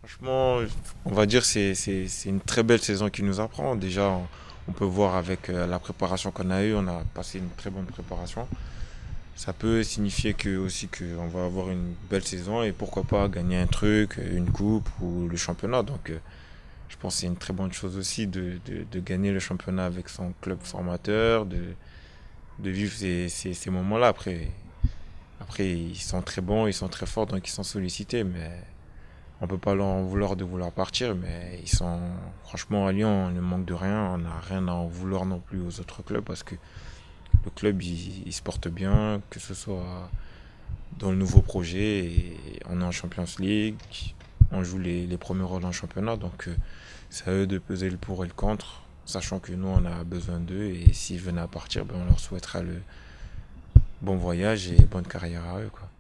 Franchement, on va dire que c'est une très belle saison qui nous apprend. Déjà, on peut voir avec la préparation qu'on a eue, on a passé une très bonne préparation. Ça peut signifier que aussi qu'on va avoir une belle saison et pourquoi pas gagner un truc, une coupe ou le championnat. Donc, je pense que c'est une très bonne chose aussi de gagner le championnat avec son club formateur, de vivre ces moments-là. Après, ils sont très bons, ils sont très forts, donc ils sont sollicités, mais on peut pas leur en vouloir de vouloir partir, mais ils sont franchement à Lyon, on ne manque de rien, on n'a rien à en vouloir non plus aux autres clubs parce que le club il se porte bien, que ce soit dans le nouveau projet, et on est en Champions League, on joue les premiers rôles en championnat, donc c'est à eux de peser le pour et le contre, sachant que nous on a besoin d'eux et s'ils venaient à partir, ben, on leur souhaitera le bon voyage et bonne carrière à eux, quoi.